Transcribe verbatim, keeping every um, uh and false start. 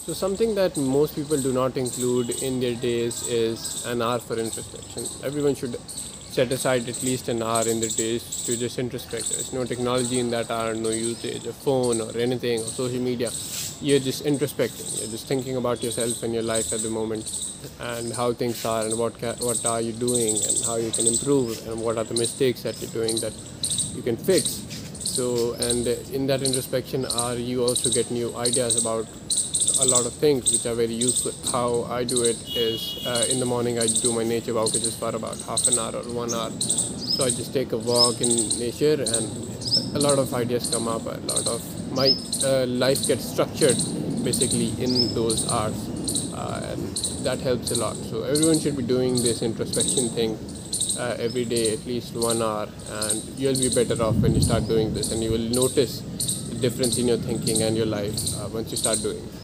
So something that most people do not include in their days is an hour for introspection. Everyone should set aside at least an hour in their days to just introspect. There's no technology in that hour, no usage of phone or anything or social media. You're just introspecting. You're just thinking about yourself and your life at the moment, and how things are, and what ca- what are you doing, and how you can improve, and what are the mistakes that you're doing that you can fix. So, and in that introspection hour, you also get new ideas about a lot of things which are very useful. How I do it is uh, in the morning I do my nature walk, which is for about half an hour or one hour. So I just take a walk in nature, and a lot of ideas come up. A lot of my uh, life gets structured basically in those hours, uh, and that helps a lot. So everyone should be doing this introspection thing uh, every day, at least one hour, and you'll be better off when you start doing this, and you will notice the difference in your thinking and your life uh, once you start doing it.